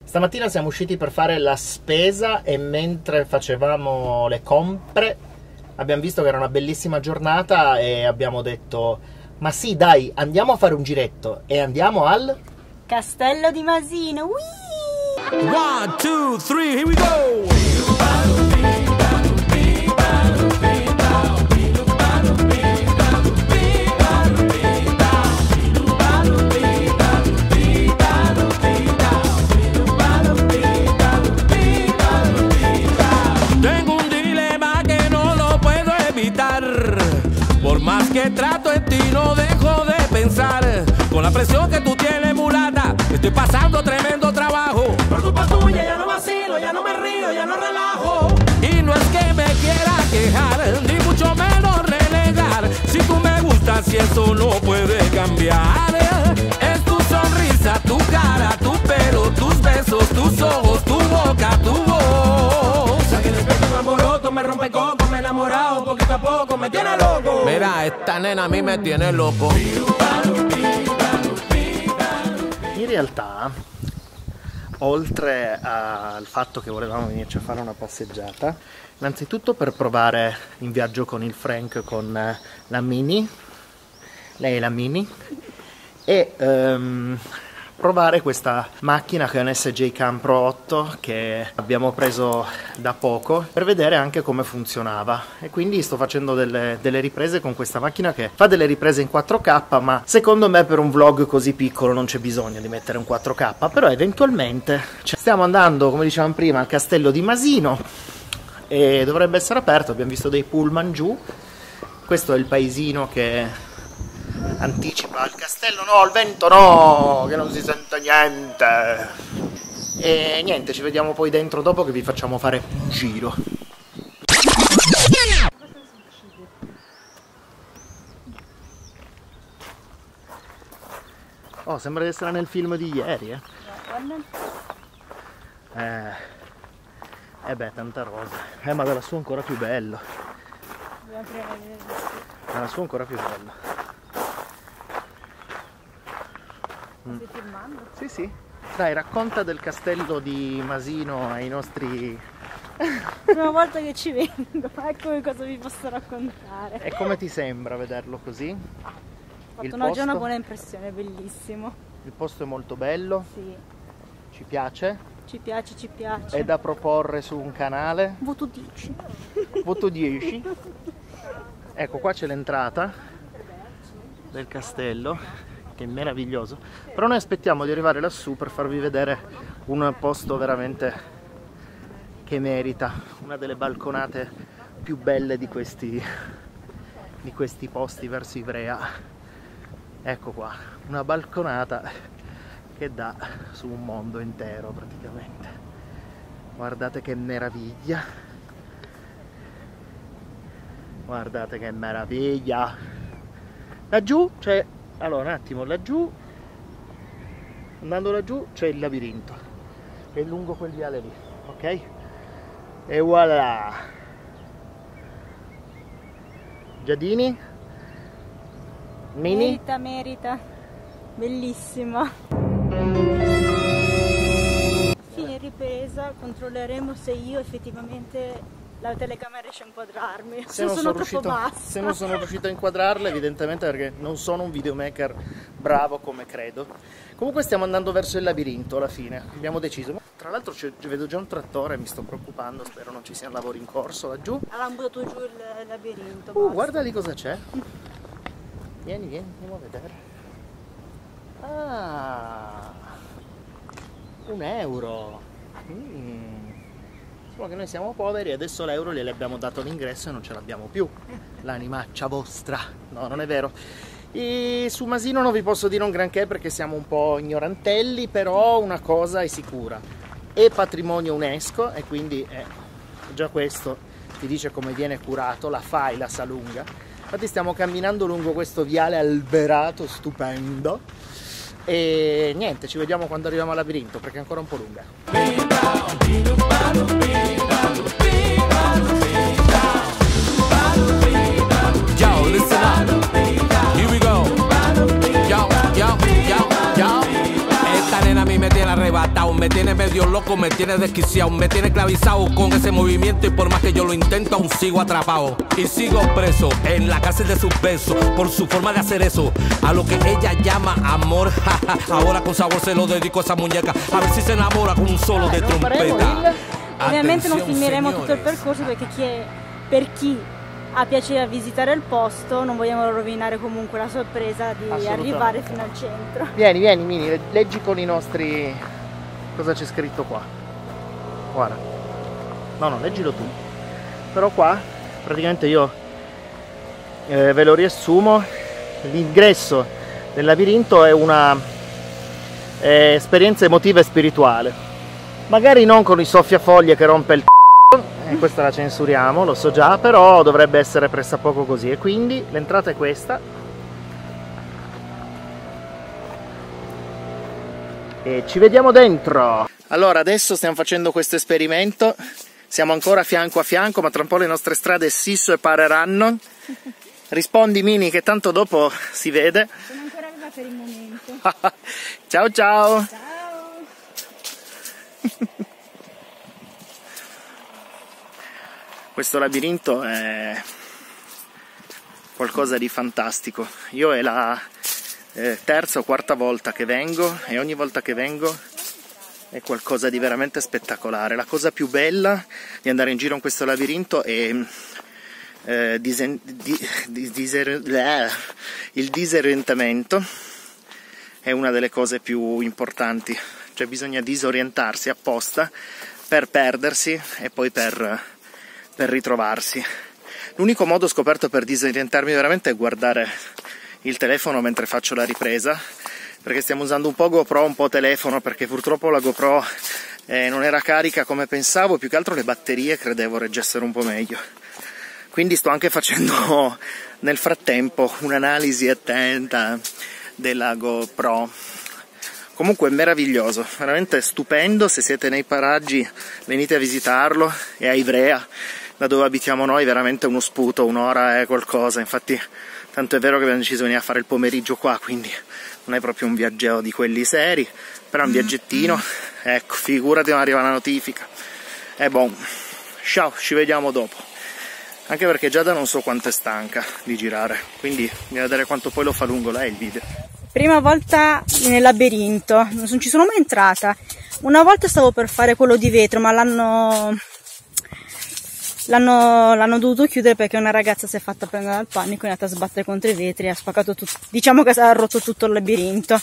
Stamattina siamo usciti per fare la spesa e mentre facevamo le compere abbiamo visto che era una bellissima giornata e abbiamo detto: ma sì, dai, andiamo a fare un giretto. E andiamo al Castello di Masino. Whee! 1, 2, 3, here we go! Por más que trato en ti no dejo de pensar. Con la presión que tú tienes, mulata, estoy pasando tremendo trabajo. Por culpa tuya ya no vacilo, ya no me río, ya no relajo. Y no es que me quiera quejar, ni mucho menos renegar. Si tú me gustas y eso no puede cambiar. Es tu sonrisa, tu cara, tu pelo, tus besos, tus ojos, tu boca, tu voz. Que el pecho me alboroto, me rompe coco, me he enamorado poquito a poco, me tiene loco. Mira, esta nena a mí me tiene loco. In realtà, oltre al fatto che volevamo venirci a fare una passeggiata, innanzitutto per provare in viaggio con il Frank con la Mini, lei è la Mini, e provare questa macchina che è un SJ Cam Pro 8 che abbiamo preso da poco per vedere anche come funzionava, e quindi sto facendo delle riprese con questa macchina che fa delle riprese in 4K, ma secondo me per un vlog così piccolo non c'è bisogno di mettere un 4K, però eventualmente stiamo andando, come dicevamo prima, al Castello di Masino e dovrebbe essere aperto. Abbiamo visto dei pullman giù. Questo è il paesino che anticipa il castello. No, il vento no, che non si sente niente. E niente, ci vediamo poi dentro dopo che vi facciamo fare un giro. Oh, sembra di essere nel film di ieri, beh, tanta rosa. Ma dalla sua ancora più bello. Dalla sua ancora più bello. Stai filmando? Sì, sì. Dai, racconta del Castello di Masino ai nostri... Prima volta che ci vengo, ecco cosa vi posso raccontare. E come ti sembra vederlo così? Ho fatto già una buona impressione, bellissimo. Il posto è molto bello? Sì. Ci piace? Ci piace, ci piace. È da proporre su un canale? Voto 10. Voto 10? Ecco, qua c'è l'entrata del castello, che è meraviglioso, però noi aspettiamo di arrivare lassù per farvi vedere un posto veramente che merita, una delle balconate più belle di questi posti verso Ivrea. Ecco qua, una balconata che dà su un mondo intero praticamente. Guardate che meraviglia, guardate che meraviglia. Laggiù c'è, allora un attimo, laggiù, andando laggiù c'è il labirinto, è lungo quel viale lì, ok? E voilà! Giardini? Mini? Merita, merita. Bellissima. Fine ripresa, controlleremo se io effettivamente la telecamera riesce a inquadrarmi. Se non sono troppo bassa. Se non sono riuscito a inquadrarla, evidentemente perché non sono un videomaker bravo come credo. Comunque stiamo andando verso il labirinto alla fine, abbiamo deciso. Tra l'altro vedo già un trattore, mi sto preoccupando, spero non ci siano lavori in corso laggiù. Avevamo buttato giù il labirinto. Guarda lì cosa c'è. Vieni, vieni, andiamo a vedere. Ah, €1. Solo che noi siamo poveri e adesso l'euro gliele abbiamo dato l'ingresso e non ce l'abbiamo più. L'animaccia vostra. No, non è vero. E su Masino non vi posso dire un granché perché siamo un po' ignorantelli, però una cosa è sicura. È patrimonio UNESCO e quindi già questo ti dice come viene curato, la faila s'allunga. Infatti stiamo camminando lungo questo viale alberato stupendo e niente, ci vediamo quando arriviamo al labirinto perché è ancora un po' lunga. Yo, listen up. Here we go. Yo, yo, yo, yo. Esta nena a mí me tiene arrebatado. me tiene medio loco, me tiene desquiciado, me tiene esclavizado con ese movimiento y por más que yo lo intento aún sigo atrapado y sigo preso en la cárcel de sus besos por su forma de hacer eso, a lo que ella llama amor. Ahora con sabor se lo dedico a esa muñeca, a ver si se enamora con un solo de trompeta. Ovviamente non filmeremo tutto il percorso perché per chi ha piacere a visitare il posto non vogliamo rovinare comunque la sorpresa di arrivare fino al centro. Vieni, vieni Mini, leggi con i nostri... cosa c'è scritto qua. Guarda. No, leggilo tu. Però qua praticamente io ve lo riassumo. L'ingresso nel labirinto è una esperienza emotiva e spirituale. Magari non con i soffiafoglie che rompe il e questa la censuriamo, lo so già, però dovrebbe essere pressappoco così. E quindi l'entrata è questa. E ci vediamo dentro. Allora, adesso stiamo facendo questo esperimento. Siamo ancora fianco a fianco, ma tra un po' le nostre strade si separeranno. Rispondi Mini, che tanto dopo si vede. Sono ancora viva per il momento. Ciao ciao. Ciao. Questo labirinto è qualcosa di fantastico. Io è la terza o quarta volta che vengo e ogni volta che vengo è qualcosa di veramente spettacolare. La cosa più bella di andare in giro in questo labirinto è il disorientamento. È una delle cose più importanti, cioè bisogna disorientarsi apposta per perdersi e poi per ritrovarsi. L'unico modo scoperto per disorientarmi veramente è guardare il telefono mentre faccio la ripresa, perché stiamo usando un po' GoPro, un po' telefono, perché purtroppo la GoPro non era carica come pensavo, più che altro le batterie credevo reggessero un po' meglio. Quindi sto anche facendo nel frattempo un'analisi attenta della GoPro. Comunque è meraviglioso, veramente stupendo. Se siete nei paraggi venite a visitarlo, è a Ivrea, da dove abitiamo noi, veramente uno sputo, un'ora è qualcosa. Infatti tanto è vero che abbiamo deciso di venire a fare il pomeriggio qua, quindi non è proprio un viaggio di quelli seri, però è un viaggettino. Ecco, figurati, non arriva la notifica. E bon, ciao, ci vediamo dopo. Anche perché Giada non so quanto è stanca di girare, quindi bisogna vedere quanto poi lo fa lungo lei il video. Prima volta nel labirinto, non ci sono mai entrata. Una volta stavo per fare quello di vetro, ma l'hanno dovuto chiudere perché una ragazza si è fatta prendere dal panico, è andata a sbattere contro i vetri e ha spaccato tutto. Diciamo che ha rotto tutto il labirinto.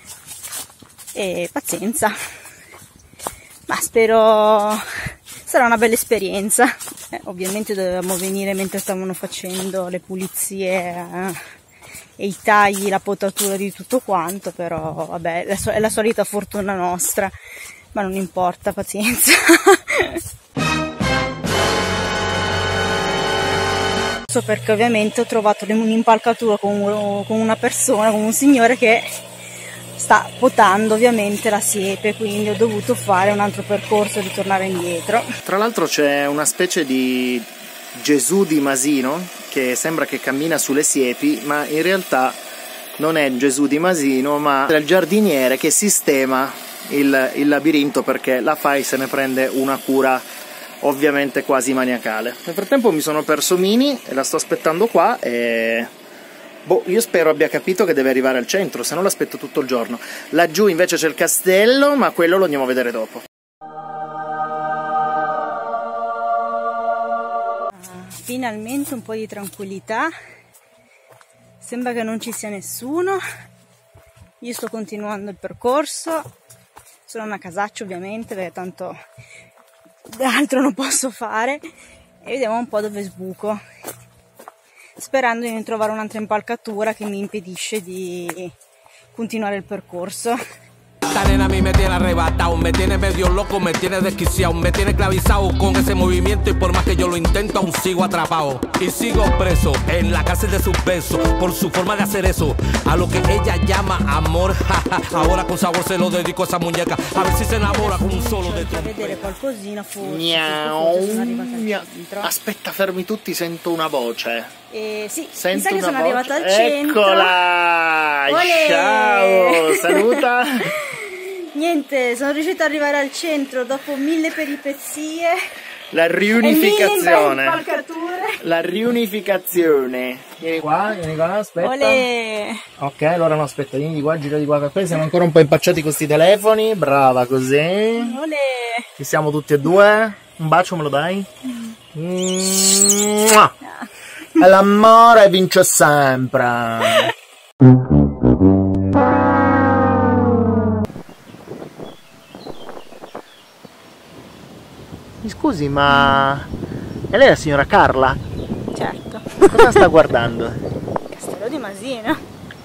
E pazienza. Ma spero sarà una bella esperienza. Ovviamente dovevamo venire mentre stavano facendo le pulizie e i tagli, la potatura di tutto quanto, però vabbè, è la solita fortuna nostra, ma non importa, pazienza. Perché ovviamente ho trovato un'impalcatura con una persona, con un signore che sta potando ovviamente la siepe, quindi ho dovuto fare un altro percorso e ritornare indietro. Tra l'altro c'è una specie di Gesù di Masino che sembra che cammina sulle siepi, ma in realtà non è Gesù di Masino, ma è il giardiniere che sistema il labirinto, perché la Fai se ne prende una cura ovviamente quasi maniacale. Nel frattempo mi sono perso Mini e la sto aspettando qua e boh, io spero abbia capito che deve arrivare al centro, se no l'aspetto tutto il giorno. Laggiù invece c'è il castello, ma quello lo andiamo a vedere dopo. Finalmente un po' di tranquillità, sembra che non ci sia nessuno. Io sto continuando il percorso, sono una casaccia ovviamente perché tanto altro non posso fare, e vediamo un po' dove sbuco, sperando di non trovare un'altra impalcatura che mi impedisce di continuare il percorso. Esta nena a mí me tiene arrebatado, me tiene medio loco, me tiene desquiciado, me tiene esclavizado con ese movimiento y por más que yo lo intento aún sigo atrapado y sigo preso en la cárcel de sus besos por su forma de hacer eso, a lo que ella llama amor. Ahora con sabor se lo dedico a esa muñeca, a ver si se enamora con un solo de trompeta. Vedere qualcosina, forse Aspetta, fermi tutti, sento una voce. Sì, sento mi sa che sono voce. arrivata al centro. Eccola! Olè! Ciao, saluta. Niente, sono riuscita ad arrivare al centro dopo 1000 peripezie. La riunificazione. E 1000 impalcature. La riunificazione. Vieni qua, aspetta. Olè. Ok, allora no, aspetta, vieni di qua, gira di qua per qui. Siamo ancora un po' impacciati con sti telefoni. Brava, così. Olè. Ci siamo tutti e due. Un bacio me lo dai? Mua. E l'amore vince sempre. Mi scusi, ma è lei la signora Carla? Certo. Cosa sta guardando? Castello di Masino.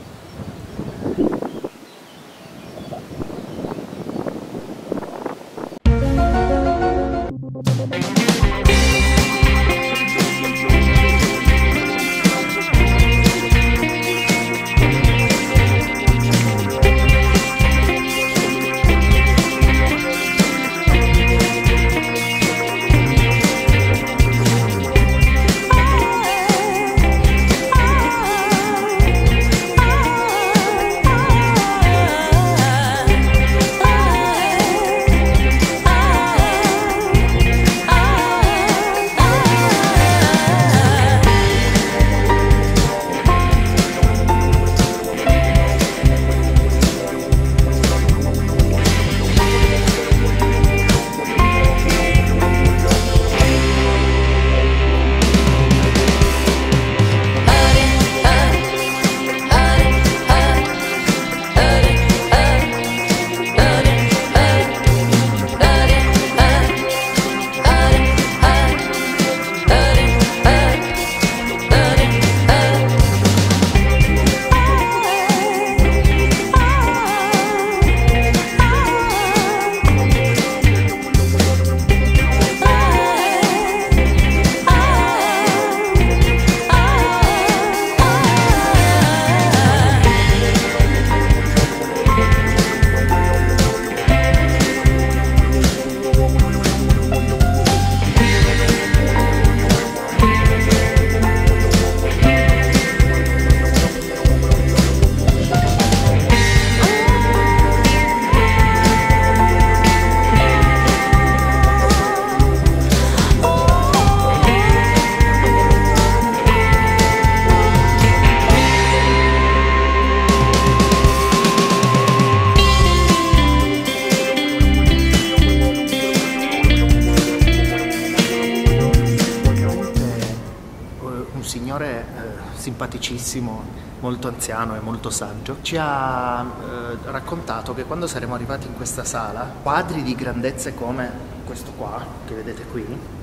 Simpaticissimo, molto anziano e molto saggio, ci ha raccontato che quando saremo arrivati in questa sala, quadri di grandezze come questo qua, che vedete qui,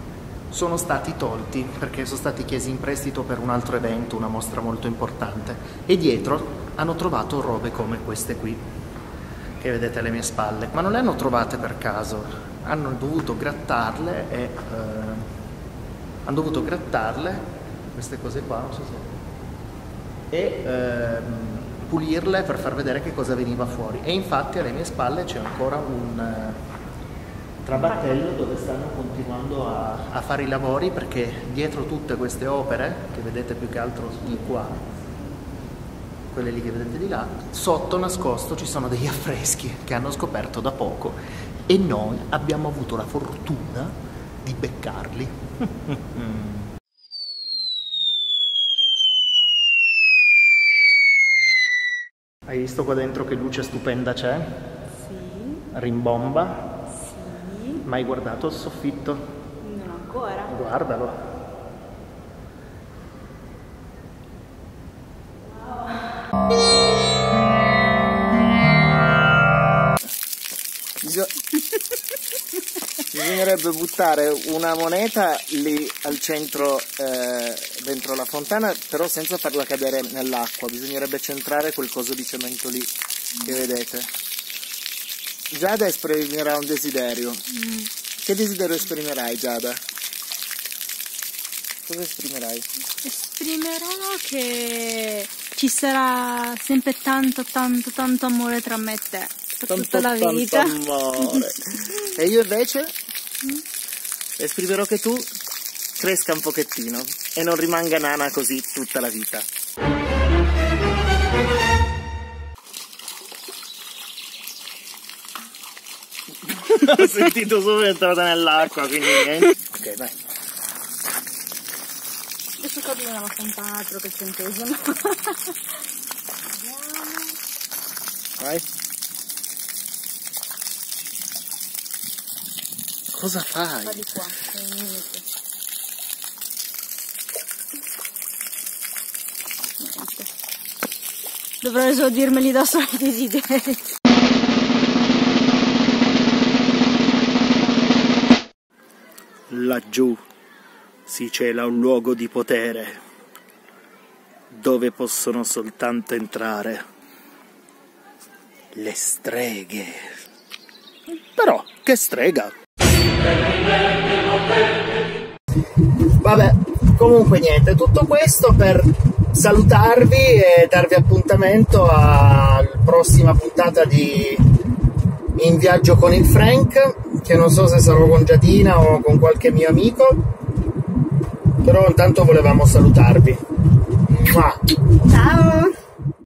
sono stati tolti perché sono stati chiesi in prestito per un altro evento, una mostra molto importante, e dietro hanno trovato robe come queste qui, che vedete alle mie spalle, ma non le hanno trovate per caso, hanno dovuto grattarle queste cose qua, non so se pulirle per far vedere che cosa veniva fuori. E infatti alle mie spalle c'è ancora un trabattello dove stanno continuando a fare i lavori, perché dietro tutte queste opere, che vedete più che altro di qua, quelle lì che vedete di là, sotto nascosto ci sono degli affreschi che hanno scoperto da poco e noi abbiamo avuto la fortuna di beccarli. Hai visto qua dentro che luce stupenda c'è? Sì. Rimbomba? Sì. Ma hai guardato il soffitto? Non ancora. Guardalo. Bisognerebbe buttare una moneta lì al centro, dentro la fontana, però senza farla cadere nell'acqua. Bisognerebbe centrare quel coso di cemento lì che vedete. Giada esprimerà un desiderio. Che desiderio esprimerai, Giada? Cosa esprimerai? Esprimerò che ci sarà sempre tanto amore tra me e te per tutta la vita. Tanto amore. E io invece esprimerò che tu cresca un pochettino e non rimanga nana così tutta la vita. Ho sentito subito è entrata nell'acqua, quindi niente. Ok, vai. Adesso qua bisogna un altro che centesimo. Vai. Cosa fai? Va di qua, è un minuto. Niente. Dovrò esordirmeli da soli i desideri. Laggiù si cela un luogo di potere dove possono soltanto entrare le streghe. Però, che strega! Vabbè, comunque niente, tutto questo per salutarvi e darvi appuntamento alla prossima puntata di In Viaggio con il Frank, che non so se sarò con Giadina o con qualche mio amico, però intanto volevamo salutarvi. Ciao!